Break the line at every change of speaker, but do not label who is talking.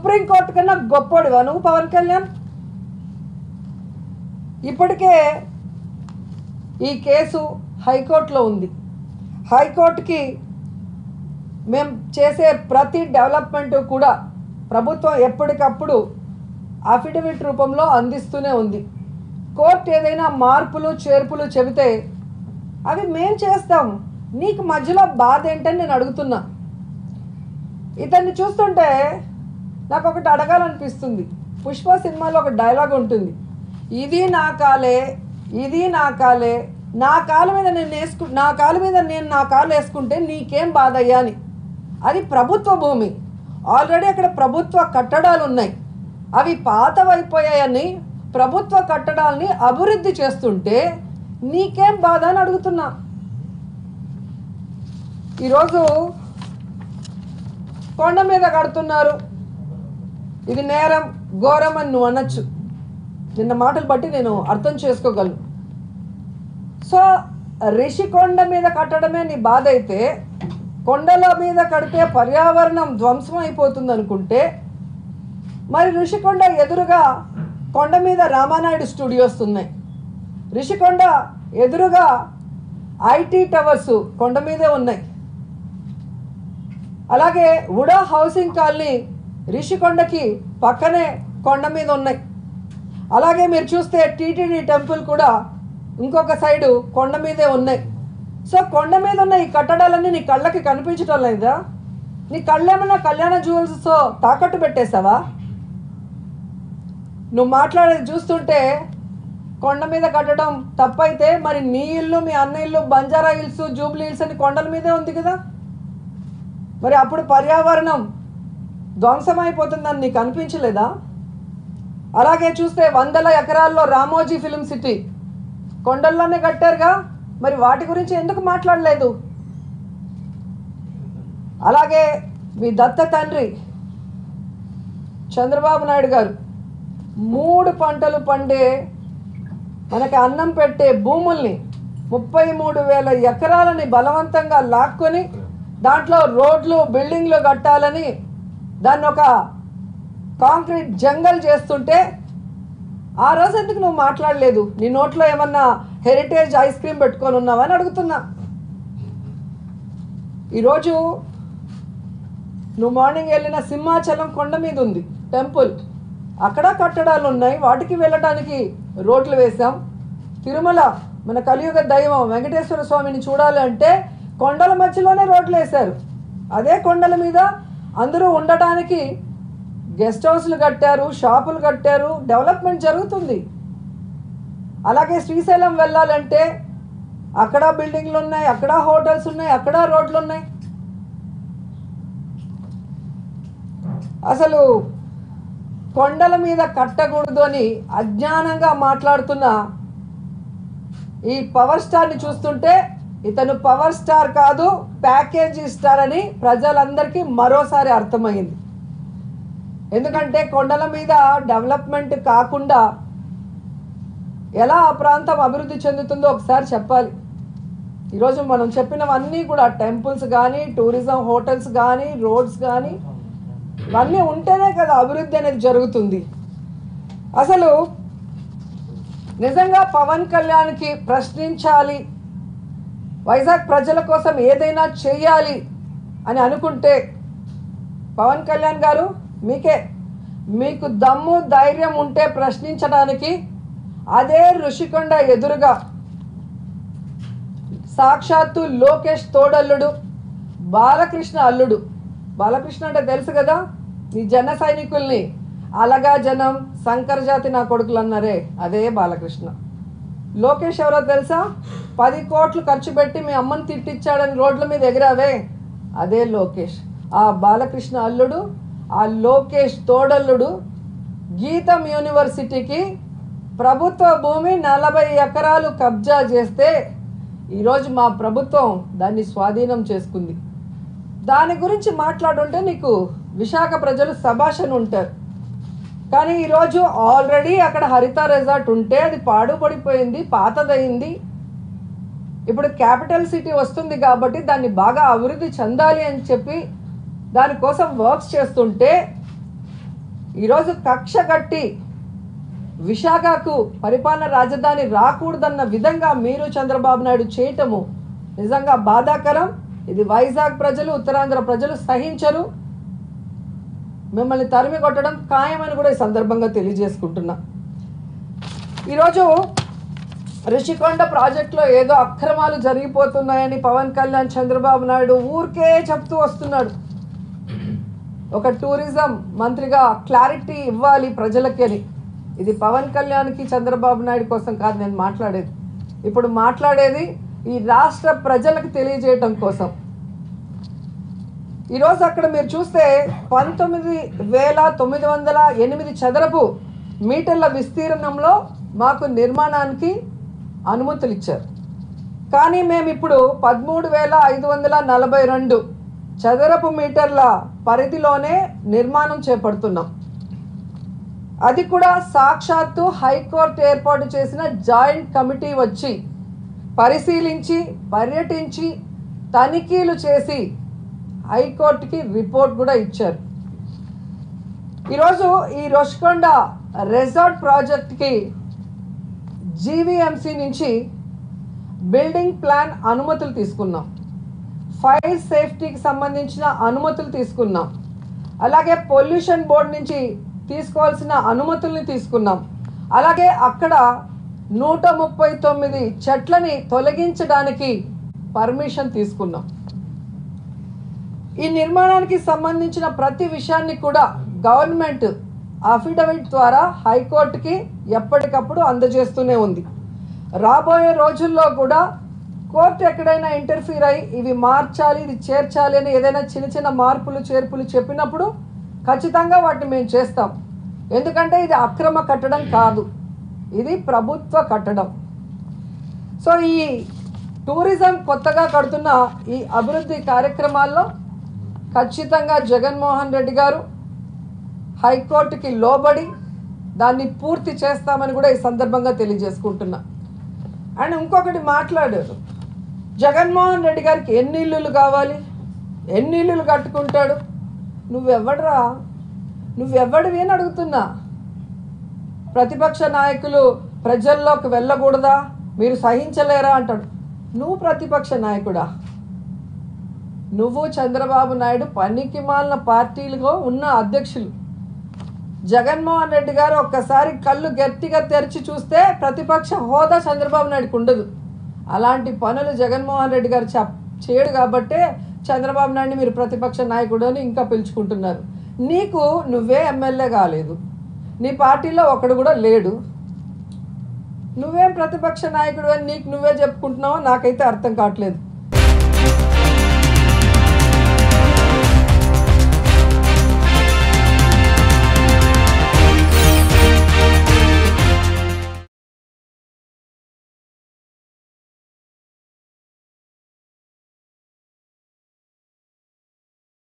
Supreme court కన్నా గొప్పోడివా నువ్వు పవన్ కళ్యాణ్? ఇప్పటికే ఈ కేసు హైకోర్టులో ఉంది. హైకోర్టుకి మేము చేసే ప్రతి డెవలప్మెంట్ కూడా ప్రభుత్వం ఎప్పటికప్పుడు అఫిడవిట్ రూపంలో అందిస్తూనే ఉంది. కోర్టు ఏదైనా మార్పులు చేర్పులు చెబితే అవి మేము చేస్తాం. నీకు మధ్యలో బాధ ఏంటని నేను అడుగుతున్నా. ఇతన్ని చూస్తుంటే నాకు ఒకటి అడగాలనిపిస్తుంది. పుష్ప సినిమాలో ఒక డైలాగ్ ఉంటుంది, ఇది నా కాలే, ఇది నా కాలే, నా కాలు మీద నేను నా కాలు వేసుకుంటే నీకేం బాధ అయ్యా అని. అది ప్రభుత్వ భూమి, ఆల్రెడీ అక్కడ ప్రభుత్వ కట్టడాలు ఉన్నాయి, అవి పాతవైపోయాయని ప్రభుత్వ కట్టడాలని అభివృద్ధి చేస్తుంటే నీకేం బాధ అని అడుగుతున్నా. ఈరోజు కొండ మీద కడుతున్నారు, ఇది నేరం ఘోరం అని నువ్వు అనొచ్చు. నిన్న మాటలు బట్టి నేను అర్థం చేసుకోగలను. సో రిషికొండ మీద కట్టడమే నీ బాధ అయితే, కొండల మీద కడితే పర్యావరణం ధ్వంసం అయిపోతుంది అనుకుంటే, మరి రిషికొండ ఎదురుగా కొండ మీద రామానాయుడు స్టూడియోస్ ఉన్నాయి, రిషికొండ ఎదురుగా ఐటీ టవర్స్ కొండ మీదే ఉన్నాయి, అలాగే వుడా హౌసింగ్ కాలనీ రిషికొండకి పక్కనే కొండ మీద ఉన్నాయి, అలాగే మీరు చూస్తే టీటీడీ టెంపుల్ కూడా ఇంకొక సైడు కొండ మీదే ఉన్నాయి. సో కొండ మీద ఉన్న ఈ కట్టడాలన్నీ నీ కళ్ళకి కనిపించడం లేదా? నీ కళ్ళేమన్నా కళ్యాణ జ్యువెల్స్తో తాకట్టు పెట్టేసావా? నువ్వు మాట్లాడేది చూస్తుంటే కొండ మీద కట్టడం తప్పైతే మరి నీ ఇల్లు, మీ అన్న ఇల్లు బంజారా హిల్స్, జూబ్లీ హిల్స్ అని కొండల మీదే ఉంది కదా. మరి అప్పుడు పర్యావరణం ధ్వంసమైపోతుందని నీకు అనిపించలేదా? అలాగే చూస్తే 100 ఎకరాల్లో రామోజీ ఫిలిం సిటీ కొండల్లోనే కట్టారుగా, మరి వాటి గురించి ఎందుకు మాట్లాడలేదు? అలాగే మీ దత్త తండ్రి చంద్రబాబు నాయుడు గారు 3 పంటలు పండే మనకి అన్నం పెట్టే భూముల్ని 33,000 ఎకరాలని బలవంతంగా లాక్కొని దాంట్లో రోడ్లు బిల్డింగ్లు కట్టాలని దాన్ని ఒక కాంక్రీట్ జంగల్ చేస్తుంటే ఆ రోజు ఎందుకు నువ్వు మాట్లాడలేదు? నీ నోట్లో ఏమన్నా హెరిటేజ్ ఐస్ క్రీమ్ పెట్టుకొని ఉన్నావని అడుగుతున్నా. ఈరోజు నువ్వు మార్నింగ్ వెళ్ళిన సింహాచలం కొండ మీద ఉంది టెంపుల్, అక్కడ కట్టడాలు ఉన్నాయి, వాటికి వెళ్ళటానికి రోడ్లు వేసాం. తిరుమల మన కలియుగ దైవం వెంకటేశ్వర స్వామిని చూడాలి అంటే కొండల మధ్యలోనే రోడ్లు వేశారు. అదే కొండల మీద అందరూ ఉండటానికి గెస్ట్ హౌస్లు కట్టారు, షాపులు కట్టారు, డెవలప్మెంట్ జరుగుతుంది. అలాగే శ్రీశైలం వెళ్ళాలంటే అక్కడ బిల్డింగ్లు ఉన్నాయి, అక్కడ హోటల్స్ ఉన్నాయి, అక్కడ రోడ్లు ఉన్నాయి. అసలు కొండల మీద కట్టకూడదు అని అజ్ఞానంగా మాట్లాడుతున్న ఈ పవర్ స్టార్ని చూస్తుంటే ఇతను పవర్ స్టార్ కాదు, ప్యాకేజీ స్టార్ అని ప్రజలందరికీ మరోసారి అర్థమైంది. ఎందుకంటే కొండల మీద డెవలప్మెంట్ కాకుండా ఎలా ఆ ప్రాంతం అభివృద్ధి చెందుతుందో ఒకసారి చెప్పాలి. ఈరోజు మనం చెప్పినవన్నీ కూడా టెంపుల్స్ కానీ, టూరిజం హోటల్స్ కానీ, రోడ్స్ కానీ, ఇవన్నీ ఉంటేనే కదా అభివృద్ధి అనేది జరుగుతుంది. అసలు నిజంగా పవన్ కళ్యాణ్కి ప్రశ్నించాలి, వైజాగ్ ప్రజల కోసం ఏదైనా చేయాలి అని అనుకుంటే పవన్ కళ్యాణ్ గారు మీకు దమ్ము ధైర్యం ఉంటే ప్రశ్నించడానికి అదే ఋషికొండ ఎదురుగా సాక్షాత్తు లోకేష్ తోడల్లుడు బాలకృష్ణ అల్లుడు, బాలకృష్ణ అంటే తెలుసు కదా, ఈ జన సైనికుల్ని అలగా జనం శంకర జాతి నా కొడుకులు అన్నారే అదే బాలకృష్ణ. లోకేష్ ఎవరో తెలుసా? 10 కోట్లు ఖర్చు పెట్టి మీ అమ్మని తిట్టించాడని రోడ్ల మీద ఎగిరావే అదే లోకేష్. ఆ బాలకృష్ణ అల్లుడు, ఆ లోకేష్ తోడల్లుడు గీతం యూనివర్సిటీకి ప్రభుత్వ భూమి 40 ఎకరాలు కబ్జా చేస్తే ఈరోజు మా ప్రభుత్వం దాన్ని స్వాధీనం చేసుకుంది. దాని గురించి మాట్లాడుంటే నీకు విశాఖ ప్రజలు శభాషను ఉంటారు. కానీ ఈరోజు ఆల్రెడీ అక్కడ హరిత రిసార్ట్ ఉంటే అది పాడుపడిపోయింది, పాతదయింది. ఇప్పుడు క్యాపిటల్ సిటీ వస్తుంది కాబట్టి దాన్ని బాగా అభివృద్ధి చెందాలి అని చెప్పి దానికోసం వర్క్స్ చేస్తుంటే ఈరోజు కక్ష కట్టి విశాఖకు పరిపాలన రాజధాని రాకూడదన్న విధంగా మీరు చంద్రబాబు నాయుడు చేయటము నిజంగా బాధాకరం. ఇది వైజాగ్ ప్రజలు, ఉత్తరాంధ్ర ప్రజలు సహించరు. మిమ్మల్ని తరిమి కొట్టడం ఖాయమని కూడా ఈ సందర్భంగా తెలియజేసుకుంటున్నా. ఈరోజు రిషికొండ ప్రాజెక్టులో ఏదో అక్రమాలు జరిగిపోతున్నాయని పవన్ కళ్యాణ్ చంద్రబాబు నాయుడు ఊరికే చెప్తూ వస్తున్నాడు. ఒక టూరిజం మంత్రిగా క్లారిటీ ఇవ్వాలి ప్రజలకి అని. ఇది పవన్ కళ్యాణ్కి చంద్రబాబు నాయుడు కోసం కాదు నేను మాట్లాడేది. ఇప్పుడు మాట్లాడేది ఈ రాష్ట్ర ప్రజలకు తెలియజేయటం కోసం. ఈరోజు అక్కడ మీరు చూస్తే 19,908 చదరపు మీటర్ల విస్తీర్ణంలో మాకు నిర్మాణానికి అనుమతులు ఇచ్చారు. కానీ మేము ఇప్పుడు 13,542 చదరపు మీటర్ల పరిధిలోనే నిర్మాణం చేపడుతున్నాం. అది కూడా సాక్షాత్తు హైకోర్టు ఏర్పాటు చేసిన జాయింట్ కమిటీ వచ్చి పరిశీలించి పర్యటించి తనిఖీలు చేసి హైకోర్టుకి రిపోర్ట్ కూడా ఇచ్చారు. ఈరోజు ఈ రిషికొండ రిసార్ట్ ప్రాజెక్ట్కి జీవీఎంసీ నుంచి బిల్డింగ్ ప్లాన్ అనుమతులు తీసుకున్నాం, ఫైర్ సేఫ్టీకి సంబంధించిన అనుమతులు తీసుకున్నాం, అలాగే పొల్యూషన్ బోర్డు నుంచి తీసుకోవాల్సిన అనుమతుల్ని తీసుకున్నాం. అలాగే అక్కడ 139 చెట్లని తొలగించడానికి పర్మిషన్ తీసుకున్నాం. ఈ నిర్మాణానికి సంబంధించిన ప్రతి విషయాన్ని కూడా గవర్నమెంట్ అఫిడవిట్ ద్వారా హైకోర్టుకి ఎప్పటికప్పుడు అందజేస్తూనే ఉంది. రాబోయే రోజుల్లో కూడా కోర్టు ఎక్కడైనా ఇంటర్ఫీర్ అయ్యి ఇవి మార్చాలి, ఇది చేర్చాలి అని ఏదైనా చిన్న చిన్న మార్పులు చేర్పులు చెప్పినప్పుడు ఖచ్చితంగా వాటిని మేము చేస్తాం. ఎందుకంటే ఇది అక్రమ కట్టడం కాదు, ఇది ప్రభుత్వ కట్టడం. సో ఈ టూరిజం కొత్తగా కడుతున్న ఈ అభివృద్ధి కార్యక్రమాల్లో ఖచ్చితంగా జగన్మోహన్ రెడ్డి గారు హైకోర్టుకి లోబడి దాన్ని పూర్తి చేస్తామని కూడా ఈ సందర్భంగా తెలియజేసుకుంటున్నా. అండ్ ఇంకొకటి మాట్లాడారు, జగన్మోహన్ రెడ్డి గారికి ఎన్ని ఇల్లులు కావాలి, ఎన్ని ఇల్లులు కట్టుకుంటాడు, నువ్వెవడరా, నువ్వెవడివి అని అడుగుతున్నా. ప్రతిపక్ష నాయకులు ప్రజల్లోకి వెళ్ళకూడదా, మీరు సహించలేరా అంటాడు. నువ్వు ప్రతిపక్ష నాయకుడా? నువ్వు చంద్రబాబు నాయుడు పనికి మాలిన పార్టీలుగా ఉన్న అధ్యక్షులు. జగన్మోహన్ రెడ్డి గారు ఒక్కసారి కళ్ళు గట్టిగా తెరిచి చూస్తే ప్రతిపక్ష హోదా చంద్రబాబు నాయుడుకు ఉండదు. అలాంటి పనులు జగన్మోహన్ రెడ్డి గారు చేయడు కాబట్టే చంద్రబాబు నాయుడిని మీరు ప్రతిపక్ష నాయకుడు అని ఇంకా పిలుచుకుంటున్నారు. నీకు నువ్వే ఎమ్మెల్యే కాలేదు, నీ పార్టీలో ఒకడు కూడా లేడు, నువ్వేం ప్రతిపక్ష నాయకుడు అని నీకు నువ్వే చెప్పుకుంటున్నావో నాకైతే అర్థం కావట్లేదు.